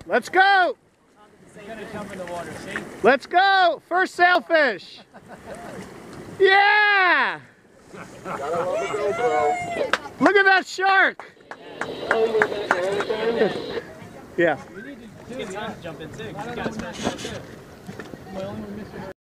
Let's go. Let's go. First sailfish. Yeah. Look at that shark. Yeah. We need to jump in too. You guys